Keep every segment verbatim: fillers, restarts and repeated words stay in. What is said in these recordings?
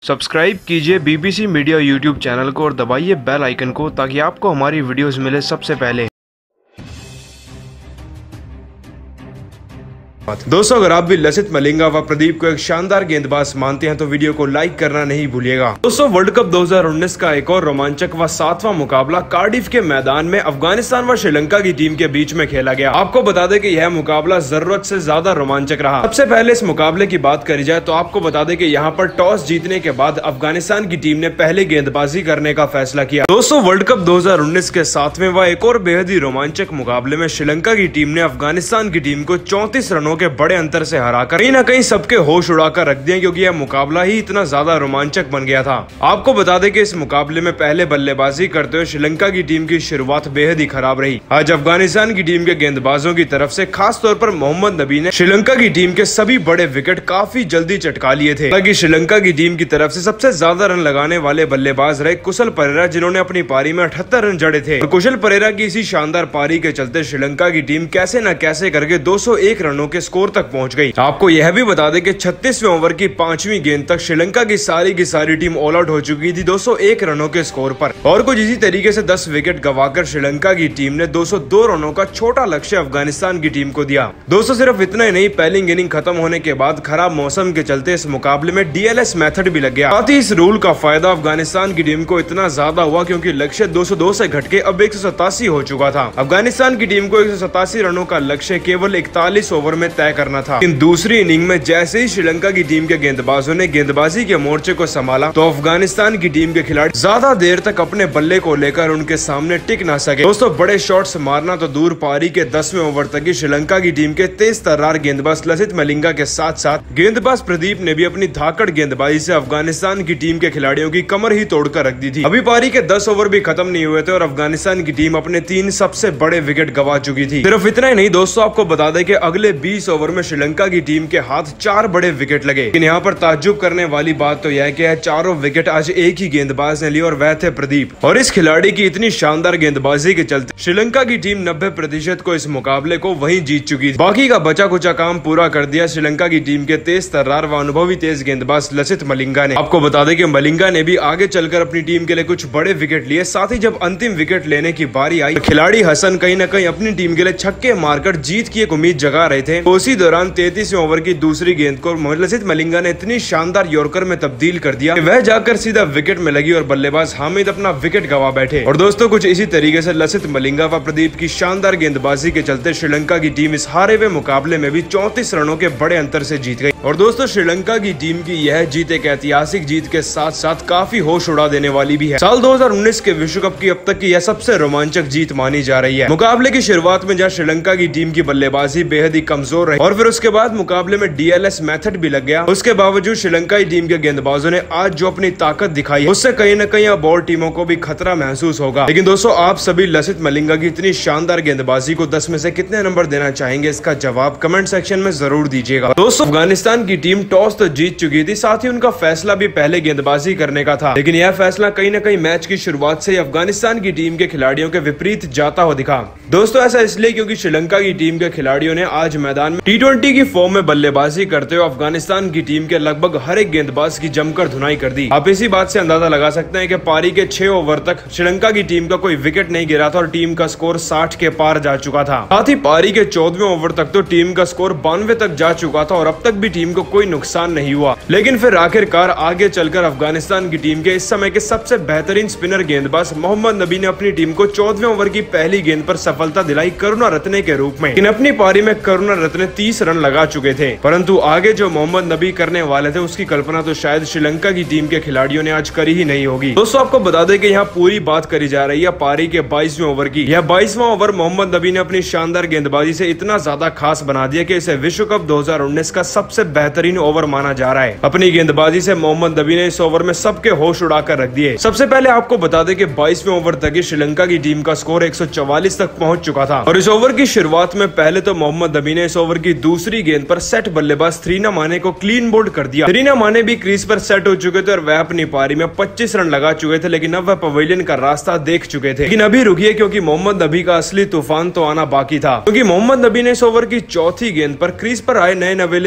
Subscribe कीजिए BBC media YouTube channel को और दबाइए बेल आइकन को ताकि आपको हमारी वीडियोस मिले सबसे पहले। दोस्तों, अगर आप भी लसित मलिंगा व प्रदीप को एक शानदार गेंदबाज मानते हैं तो वीडियो को लाइक करना नहीं भूलिएगा। दोस्तों, वर्ल्ड कप दो हज़ार उन्नीस का एक और रोमांचक व सातवां मुकाबला कार्डिफ के मैदान में अफगानिस्तान व श्रीलंका की टीम के बीच में खेला गया। आपको बता दें कि यह मुकाबला जरूरत से ज्यादा रोमांचक रहा। सबसे पहले इस मुकाबले की बात करी जाए तो आपको बता दें कि यहाँ पर टॉस जीतने के बाद अफगानिस्तान की टीम ने पहले गेंदबाजी करने का फैसला किया। दोस्तों, वर्ल्ड कप दो हज़ार उन्नीस के सातवें व एक और बेहद ही रोमांचक मुकाबले में श्रीलंका की टीम ने अफगानिस्तान की टीम को चौंतीस रनों के बड़े अंतर से हराकर कहीं ना कहीं सबके होश उड़ाकर रख दिए, क्योंकि यह मुकाबला ही इतना ज्यादा रोमांचक बन गया था। आपको बता दें कि इस मुकाबले में पहले बल्लेबाजी करते हुए श्रीलंका की टीम की शुरुआत बेहद ही खराब रही। आज अफगानिस्तान की टीम के गेंदबाजों की तरफ से खास तौर पर मोहम्मद नबी ने श्रीलंका की टीम के सभी बड़े विकेट काफी जल्दी चटका लिए थे। हालांकि श्रीलंका की टीम की तरफ से सबसे ज्यादा रन लगाने वाले बल्लेबाज रहे कुशल परेरा, जिन्होंने अपनी पारी में अठहत्तर रन जड़े थे। और कुशल परेरा की इसी शानदार पारी के चलते श्रीलंका की टीम कैसे न कैसे करके दो सौ एक रनों के स्कोर तक पहुंच गई। आपको यह भी बता दें कि छत्तीसवें ओवर की पांचवी गेंद तक श्रीलंका की सारी की सारी टीम ऑल आउट हो चुकी थी दो सौ एक रनों के स्कोर पर। और कुछ इसी तरीके से दस विकेट गंवाकर श्रीलंका की टीम ने दो सौ दो रनों का छोटा लक्ष्य अफगानिस्तान की टीम को दिया। दोस्तों, सिर्फ इतना ही नहीं, पहली इनिंग खत्म होने के बाद खराब मौसम के चलते इस मुकाबले में डीएलएस मेथड भी लग गया। साथ ही इस रूल का फायदा अफगानिस्तान की टीम को इतना ज्यादा हुआ क्योंकि लक्ष्य दो सौ दो से घटके अब एक सौ सतासी हो चुका था। अफगानिस्तान की टीम को एक सौ सतासी रनों का लक्ष्य केवल इकतालीस ओवर में तय करना था। दूसरी इनिंग में जैसे ही श्रीलंका की टीम के गेंदबाजों ने गेंदबाजी के मोर्चे को संभाला तो अफगानिस्तान की टीम के खिलाड़ी ज्यादा देर तक अपने बल्ले को लेकर उनके सामने टिक ना सके। दोस्तों, बड़े शॉट्स मारना तो दूर, पारी के दसवें ओवर तक ही श्रीलंका की टीम के तेज तर्रार गेंदबाज लसित मलिंगा के साथ साथ गेंदबाज प्रदीप ने भी अपनी धाकड़ गेंदबाजी से अफगानिस्तान की टीम के खिलाड़ियों की कमर ही तोड़कर रख दी थी। अभी पारी के दस ओवर भी खत्म नहीं हुए थे और अफगानिस्तान की टीम अपने तीन सबसे बड़े विकेट गंवा चुकी थी। सिर्फ इतना ही नहीं दोस्तों, आपको बता दें कि अगले बीस ओवर में श्रीलंका की टीम के हाथ चार बड़े विकेट लगे। लेकिन यहाँ पर ताज्जुब करने वाली बात तो यह है कि चारों विकेट आज एक ही गेंदबाज ने लिए और वह थे प्रदीप। और इस खिलाड़ी की इतनी शानदार गेंदबाजी के चलते श्रीलंका की टीम नब्बे प्रतिशत को इस मुकाबले को वहीं जीत चुकी थी। बाकी का बचा कुचा काम पूरा कर दिया श्रीलंका की टीम के तेज तर्रार व अनुभवी तेज गेंदबाज लसित मलिंगा ने। आपको बता दें कि मलिंगा ने भी आगे चलकर अपनी टीम के लिए कुछ बड़े विकेट लिए। साथ ही जब अंतिम विकेट लेने की बारी आई तो खिलाड़ी हसन कहीं न कहीं अपनी टीम के लिए छक्के मारकर जीत की एक उम्मीद जगा रहे थे। उसी दौरान तैंतीसवें ओवर की दूसरी गेंद को लसित मलिंगा ने इतनी शानदार यॉर्कर में तब्दील कर दिया कि वह जाकर सीधा विकेट में लगी और बल्लेबाज हामिद अपना विकेट गंवा बैठे। और दोस्तों, कुछ इसी तरीके से लसित मलिंगा व प्रदीप की शानदार गेंदबाजी के चलते श्रीलंका की टीम इस हारे हुए मुकाबले में भी चौंतीस रनों के बड़े अंतर से जीत गई। और दोस्तों, श्रीलंका की टीम की यह जीत एक ऐतिहासिक जीत के साथ साथ काफी होश उड़ा देने वाली भी है। साल दो हज़ार उन्नीस के विश्व कप की अब तक की यह सबसे रोमांचक जीत मानी जा रही है। मुकाबले की शुरुआत में जहाँ श्रीलंका की टीम की बल्लेबाजी बेहद ही कमजोर रही और फिर उसके बाद मुकाबले में डीएलएस मेथड भी लग गया, उसके बावजूद श्रीलंकाई टीम के गेंदबाजों ने आज जो अपनी ताकत दिखाई उससे कहीं न कहीं अब और टीमों को भी खतरा महसूस होगा। लेकिन दोस्तों, आप सभी लसित मलिंगा की इतनी शानदार गेंदबाजी को दस में से कितने नंबर देना चाहेंगे, इसका जवाब कमेंट सेक्शन में जरूर दीजिएगा। दोस्तों, अफगानिस्तान की टीम टॉस तो जीत चुकी थी, साथ ही उनका फैसला भी पहले गेंदबाजी करने का था। लेकिन यह फैसला कहीं न कहीं मैच की शुरुआत से अफगानिस्तान की टीम के खिलाड़ियों के विपरीत जाता हुआ दिखा। दोस्तों, ऐसा इसलिए क्योंकि श्रीलंका की टीम के खिलाड़ियों ने आज मैदान में टी ट्वेंटी की फॉर्म में बल्लेबाजी करते हुए अफगानिस्तान की टीम के लगभग हर एक गेंदबाज की जमकर धुनाई कर दी। आप इसी बात से अंदाजा लगा सकते हैं कि पारी के छह ओवर तक श्रीलंका की टीम का कोई विकेट नहीं गिरा था और टीम का स्कोर साठ के पार जा चुका था। साथ ही पारी के चौदहवें ओवर तक तो टीम का स्कोर बानवे तक जा चुका था और अब तक भी टीम को कोई नुकसान नहीं हुआ। लेकिन फिर आखिरकार आगे चलकर अफगानिस्तान की टीम के इस समय के सबसे बेहतरीन स्पिनर गेंदबाज मोहम्मद नबी ने अपनी टीम को चौदहवें ओवर की पहली गेंद पर सफलता दिलाई करुणा रत्ने के रूप में। लेकिन अपनी पारी में करुणा रत्ने तीस रन लगा चुके थे, परंतु आगे जो मोहम्मद नबी करने वाले थे उसकी कल्पना तो शायद श्रीलंका की टीम के खिलाड़ियों ने आज करी ही नहीं होगी। दोस्तों, आपको बता दें कि यहाँ पूरी बात करी जा रही है पारी के बाईसवें ओवर की। यह बाईसवां ओवर मोहम्मद नबी ने अपनी शानदार गेंदबाजी से इतना ज्यादा खास बना दिया कि इसे विश्व कप दो हज़ार उन्नीस का सबसे बेहतरीन ओवर माना जा रहा है। अपनी गेंदबाजी से मोहम्मद नबी ने इस ओवर में सबके होश उड़ाकर रख दिए। सबसे पहले आपको बता दें कि बाईसवें ओवर तक ही श्रीलंका की टीम का स्कोर एक सौ चौवालीस तक पहुंच चुका था और इस ओवर की शुरुआत में पहले तो मोहम्मद नबी ने इस ओवर की दूसरी गेंद पर सेट बल्लेबाज थ्रीना माने को क्लीन बोल्ड कर दिया। थ्रीना माने भी क्रीज पर सेट हो चुके थे और वह अपनी पारी में पच्चीस रन लगा चुके थे, लेकिन अब वह पवेलियन का रास्ता देख चुके थे। लेकिन अभी रुकिए, क्योंकि मोहम्मद नबी का असली तूफान तो आना बाकी था, क्योंकि मोहम्मद नबी ने इस ओवर की चौथी गेंद पर क्रीज पर आए नए नवेले बल्लेबाज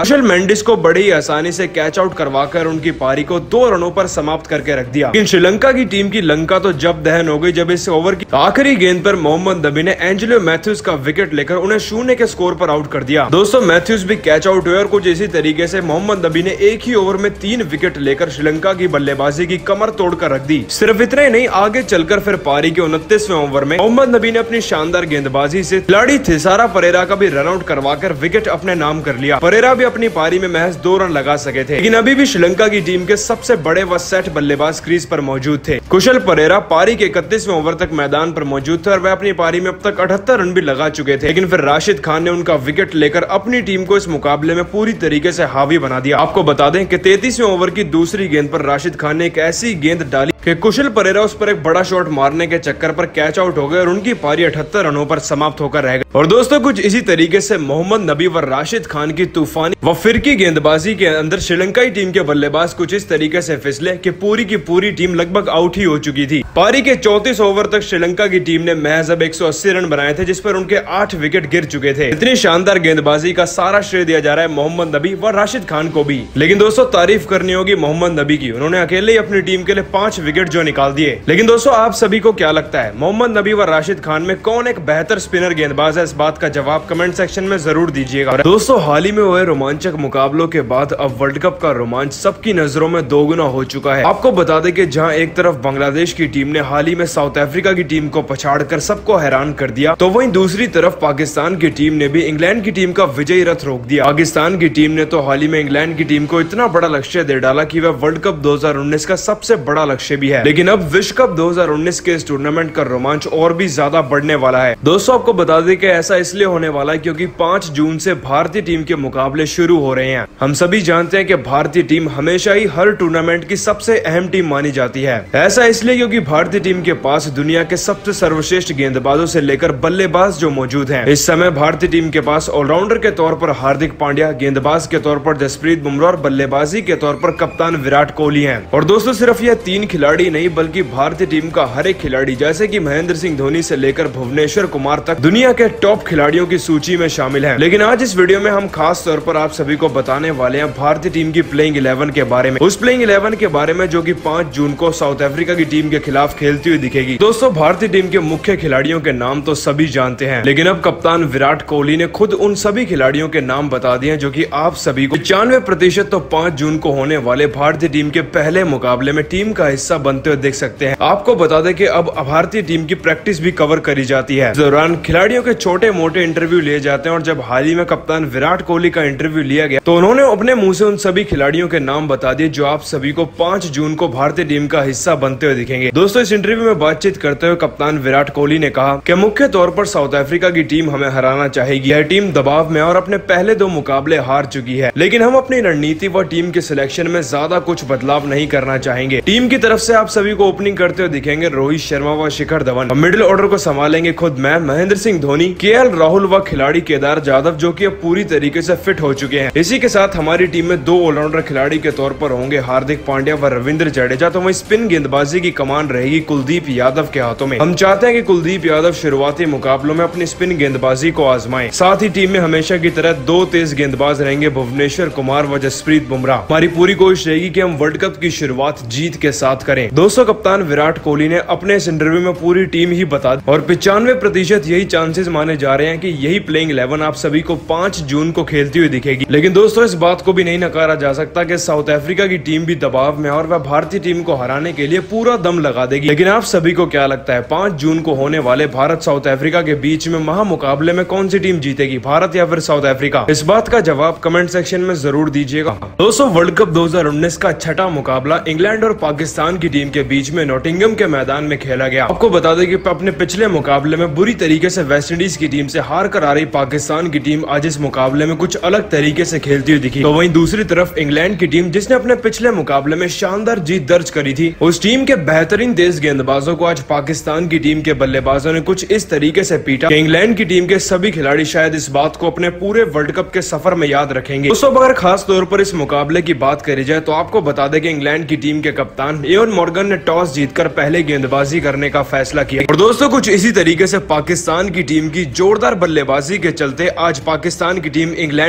राशेल मेंडिस को बड़ी आसानी से कैच आउट करवाकर उनकी पारी को दो रनों पर समाप्त करके रख दिया। लेकिन श्रीलंका की टीम की लंका तो जब दहन हो गई जब इस ओवर की आखिरी गेंद पर मोहम्मद नबी ने एंजेलो मैथ्यूज का विकेट लेकर उन्हें शून्य के स्कोर पर आउट कर दिया। दोस्तों मैथ्यूज भी कैच आउट हुए और कुछ इसी तरीके से मोहम्मद नबी ने एक ही ओवर में तीन विकेट लेकर श्रीलंका की बल्लेबाजी की कमर तोड़कर रख दी। सिर्फ इतना ही नहीं, आगे चलकर फिर पारी के उनतीसवें ओवर में मोहम्मद नबी ने अपनी शानदार गेंदबाजी से खिलाड़ी थिसारा परेरा का भी रन आउट करवाकर विकेट अपने नाम कर लिया। परेरा भी अपनी पारी में महज दो रन लगा सके थे, लेकिन अभी भी श्रीलंका की टीम के सबसे बड़े व सेट बल्लेबाज क्रीज पर मौजूद थे। कुशल परेरा पारी के इकतीसवें ओवर तक मैदान पर मौजूद थे और वह अपनी पारी में अब तक अठहत्तर रन भी लगा चुके थे, लेकिन फिर राशिद खान ने उनका विकेट लेकर अपनी टीम को इस मुकाबले में पूरी तरीके से हावी बना दिया। आपको बता दें कि तैंतीसवें ओवर की दूसरी गेंद पर राशिद खान ने एक ऐसी गेंद डाली कि कुशल परेरा उस पर एक बड़ा शॉट मारने के चक्कर पर कैच आउट हो गए और उनकी पारी अठहत्तर रनों पर समाप्त होकर रह गई। और दोस्तों कुछ इसी तरीके से मोहम्मद नबी व राशिद खान की तूफानी व फिरकी गेंदबाजी के अंदर श्रीलंकाई टीम के बल्लेबाज कुछ इस तरीके से फिसले कि पूरी की पूरी टीम लगभग आउट ही हो चुकी थी। पारी के चौंतीस ओवर तक श्रीलंका की टीम ने महज अब एक सौ अस्सी रन बनाए थे, जिस पर उनके आठ विकेट गिर चुके थे। इतनी शानदार गेंदबाजी का सारा श्रेय दिया जा रहा है मोहम्मद नबी व राशिद खान को भी। लेकिन दोस्तों तारीफ करनी होगी मोहम्मद नबी की, उन्होंने अकेले ही अपनी टीम के लिए पांच विकेट जो निकाल दिए। लेकिन दोस्तों आप सभी को क्या लगता है, मोहम्मद नबी व राशिद खान में कौन एक बेहतर स्पिनर गेंदबाज है? इस बात का जवाब कमेंट सेक्शन में जरूर दीजिएगा। दोस्तों हाल ही में हुए रोमांचक मुकाबलों के बाद अब वर्ल्ड कप का रोमांच सबकी नजरों में दोगुना हो चुका है। आपको बता दें कि जहां एक तरफ बांग्लादेश की टीम ने हाल ही में साउथ अफ्रीका की टीम को पछाड़कर सबको हैरान कर दिया, तो वहीं दूसरी तरफ पाकिस्तान की टीम ने भी इंग्लैंड की टीम का विजयी रथ रोक दिया। पाकिस्तान की टीम ने तो हाल ही में इंग्लैंड की टीम को इतना बड़ा लक्ष्य दे डाला कि वह वर्ल्ड कप दो हज़ार उन्नीस का सबसे बड़ा लक्ष्य भी है। लेकिन अब विश्व कप दो हज़ार उन्नीस के इस टूर्नामेंट का रोमांच और भी ज्यादा बढ़ने वाला है। दोस्तों आपको बता दें कि ऐसा इसलिए होने वाला है क्योंकि पाँच जून से भारतीय टीम के मुकाबले शुरू हो रहे हैं। हम सभी जानते हैं कि भारतीय टीम हमेशा ही हर टूर्नामेंट की सबसे अहम टीम मानी जाती है। ऐसा इसलिए क्योंकि भारतीय टीम के पास दुनिया के सबसे सर्वश्रेष्ठ गेंदबाजों से लेकर बल्लेबाज जो मौजूद हैं। इस समय भारतीय टीम के पास ऑलराउंडर के तौर पर हार्दिक पांड्या, गेंदबाज के तौर पर जसप्रीत बुमराह और बल्लेबाजी के तौर पर कप्तान विराट कोहली हैं। और दोस्तों सिर्फ यह तीन खिलाड़ी नहीं बल्कि भारतीय टीम का हर एक खिलाड़ी जैसे कि महेंद्र सिंह धोनी से लेकर भुवनेश्वर कुमार तक दुनिया के टॉप खिलाड़ियों की सूची में शामिल हैं। लेकिन आज इस वीडियो में हम खास तौर पर आप सभी को बताने वाले हैं भारतीय टीम की प्लेइंग इलेवन के बारे में, उस प्लेइंग इलेवन के बारे में जो कि पाँच जून को साउथ अफ्रीका की टीम के खिलाफ खेलती हुई दिखेगी। दोस्तों भारतीय टीम के मुख्य खिलाड़ियों के नाम तो सभी जानते हैं, लेकिन अब कप्तान विराट कोहली ने खुद उन सभी खिलाड़ियों के नाम बता दिए जो कि आप सभी को पचानवे प्रतिशत तो पाँच जून को होने वाले भारतीय टीम के पहले मुकाबले में टीम का हिस्सा बनते हुए देख सकते हैं। आपको बता दें कि अब भारतीय टीम की प्रैक्टिस भी कवर करी जाती है। इस दौरान खिलाड़ियों के छोटे मोटे इंटरव्यू लिए जाते हैं और जब हाल ही में कप्तान विराट कोहली का इंटरव्यू लिया गया तो उन्होंने अपने मुंह से उन सभी खिलाड़ियों के नाम बता दिए जो आप सभी को पाँच जून को भारतीय टीम का हिस्सा बनते हुए दिखेंगे। दोस्तों इस इंटरव्यू में बातचीत करते हुए कप्तान विराट कोहली ने कहा कि मुख्य तौर पर साउथ अफ्रीका की टीम हमें हराना चाहेगी। यह टीम दबाव में और अपने पहले दो मुकाबले हार चुकी है, लेकिन हम अपनी रणनीति व टीम के सिलेक्शन में ज्यादा कुछ बदलाव नहीं करना चाहेंगे। टीम की तरफ से आप सभी को ओपनिंग करते हुए दिखेंगे रोहित शर्मा व शिखर धवन। मिडिल ऑर्डर को संभालेंगे खुद मैं, महेंद्र सिंह धोनी, के एल राहुल व खिलाड़ी केदार जाधव जो कि अब पूरी तरीके से फिट हो चुके हैं। इसी के साथ हमारी टीम में दो ऑलराउंडर खिलाड़ी के तौर पर होंगे हार्दिक पांड्या व रविंद्र जडेजा, तो वहीं स्पिन गेंदबाजी की कमान रहेगी कुलदीप यादव के हाथों में। हम चाहते हैं कि कुलदीप यादव शुरुआती मुकाबलों में अपनी स्पिन गेंदबाजी को आजमाएं। साथ ही टीम में हमेशा की तरह दो तेज गेंदबाज रहेंगे भुवनेश्वर कुमार व जसप्रीत बुमराह। हमारी पूरी कोशिश रहेगी कि हम वर्ल्ड कप की शुरुआत जीत के साथ करें। दोस्तों कप्तान विराट कोहली ने अपने इस इंटरव्यू में पूरी टीम ही बता दी और पिचानवे प्रतिशत यही चांसेस माने जा रहे हैं कि यही प्लेइंग इलेवन आप सभी को पाँच जून को खेलती हुई दिखेगी। लेकिन दोस्तों इस बात को भी नहीं नकारा जा सकता कि साउथ अफ्रीका की टीम भी दबाव में और वह भारतीय टीम को हराने के लिए पूरा दम लगा देगी। लेकिन आप सभी को क्या लगता है पाँच जून को होने वाले भारत साउथ अफ्रीका के बीच में महा मुकाबले में कौन सी टीम जीतेगी, भारत या फिर साउथ अफ्रीका? इस बात का जवाब कमेंट सेक्शन में जरूर दीजिएगा। दोस्तों वर्ल्ड कप दो हज़ार उन्नीस का छठा मुकाबला इंग्लैंड और पाकिस्तान की टीम के बीच में नॉटिंघम के मैदान में खेला गया। आपको बता दें कि अपने पिछले मुकाबले में बुरी तरीके से वेस्टइंडीज की टीम से हार कर आ रही पाकिस्तान की टीम आज इस मुकाबले में कुछ अलग तरीके से खेलती हुई दिखी। तो वहीं दूसरी तरफ इंग्लैंड की टीम जिसने अपने पिछले मुकाबले में शानदार जीत दर्ज करी थी, उस टीम के बेहतरीन तेज गेंदबाजों को आज पाकिस्तान की टीम के बल्लेबाजों ने कुछ इस तरीके से पीटा कि इंग्लैंड की टीम के सभी खिलाड़ी शायद इस बात को अपने पूरे वर्ल्ड कप के सफर में याद रखेंगे। दोस्तों अगर खास तौर पर इस मुकाबले की बात करी जाए तो आपको बता दें कि इंग्लैंड की टीम के कप्तान इयोन मॉर्गन ने टॉस जीतकर पहले गेंदबाजी करने का फैसला किया और दोस्तों कुछ इसी तरीके से पाकिस्तान की टीम की जोरदार बल्लेबाजी के चलते आज पाकिस्तान की टीम इंग्लैंड की टीम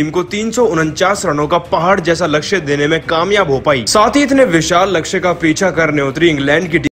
टीम को तीन सौ उनचास रनों का पहाड़ जैसा लक्ष्य देने में कामयाब हो पाई। साथ ही इतने विशाल लक्ष्य का पीछा करने उतरी इंग्लैंड की